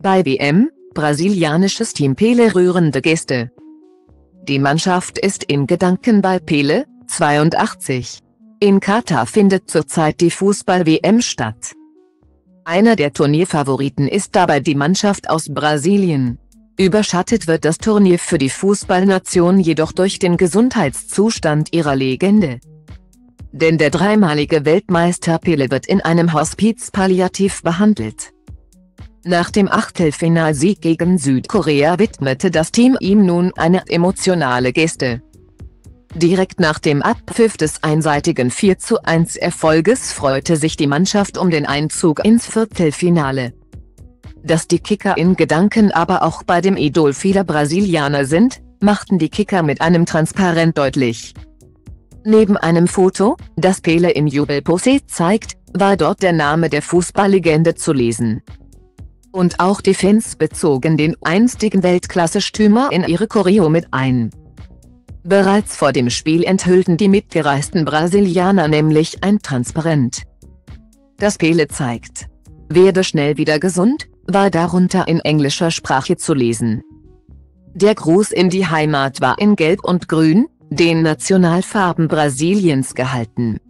Bei WM, brasilianisches Team Pelé rührende Geste. Die Mannschaft ist in Gedanken bei Pelé, 82. In Katar findet zurzeit die Fußball-WM statt. Einer der Turnierfavoriten ist dabei die Mannschaft aus Brasilien. Überschattet wird das Turnier für die Fußballnation jedoch durch den Gesundheitszustand ihrer Legende. Denn der dreimalige Weltmeister Pelé wird in einem Hospiz palliativ behandelt. Nach dem Achtelfinalsieg gegen Südkorea widmete das Team ihm nun eine emotionale Geste. Direkt nach dem Abpfiff des einseitigen 4:1 Erfolges freute sich die Mannschaft um den Einzug ins Viertelfinale. Dass die Kicker in Gedanken aber auch bei dem Idol vieler Brasilianer sind, machten die Kicker mit einem Transparent deutlich. Neben einem Foto, das Pelé im Jubelpose zeigt, war dort der Name der Fußballlegende zu lesen. Und auch die Fans bezogen den einstigen Weltklasse-Stürmer in ihre Choreo mit ein. Bereits vor dem Spiel enthüllten die mitgereisten Brasilianer nämlich ein Transparent. Das Pelé zeigt: „Werde schnell wieder gesund", war darunter in englischer Sprache zu lesen. Der Gruß in die Heimat war in Gelb und Grün, den Nationalfarben Brasiliens, gehalten.